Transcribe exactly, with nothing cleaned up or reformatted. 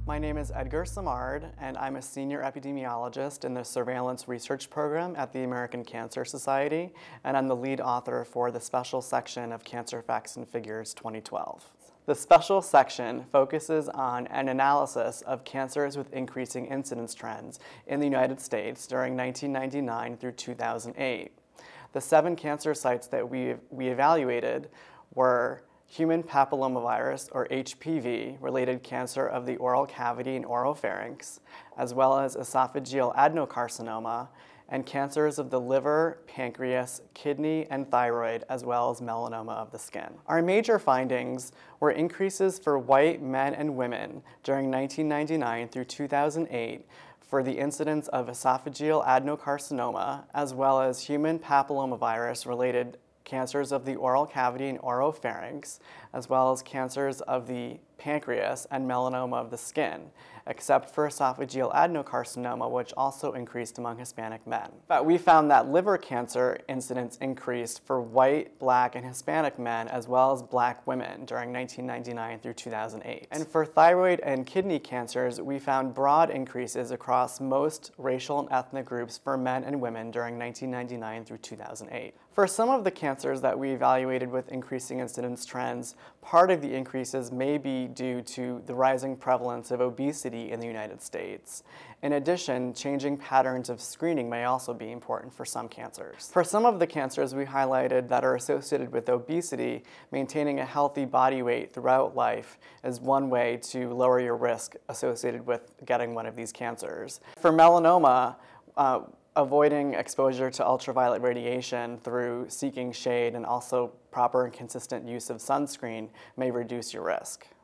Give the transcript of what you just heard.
My name is Edgar Simard, and I'm a senior epidemiologist in the Surveillance Research Program at the American Cancer Society, and I'm the lead author for the special section of Cancer Facts and Figures twenty twelve. The special section focuses on an analysis of cancers with increasing incidence trends in the United States during nineteen ninety-nine through two thousand eight. The seven cancer sites that we, we evaluated were human papillomavirus, or H P V-related cancer of the oral cavity and oropharynx, as well as esophageal adenocarcinoma, and cancers of the liver, pancreas, kidney, and thyroid, as well as melanoma of the skin. Our major findings were increases for white men and women during nineteen ninety-nine through two thousand eight for the incidence of esophageal adenocarcinoma, as well as human papillomavirus-related cancers of the oral cavity and oropharynx, as well as cancers of the pancreas and melanoma of the skin, except for esophageal adenocarcinoma, which also increased among Hispanic men. But we found that liver cancer incidence increased for white, black, and Hispanic men, as well as black women during nineteen ninety-nine through two thousand eight. And for thyroid and kidney cancers, we found broad increases across most racial and ethnic groups for men and women during nineteen ninety-nine through two thousand eight. For some of the cancers that we evaluated with increasing incidence trends, part of the increases may be due to the rising prevalence of obesity in the United States. In addition, changing patterns of screening may also be important for some cancers. For some of the cancers we highlighted that are associated with obesity, maintaining a healthy body weight throughout life is one way to lower your risk associated with getting one of these cancers. For melanoma, uh, avoiding exposure to ultraviolet radiation through seeking shade and also proper and consistent use of sunscreen may reduce your risk.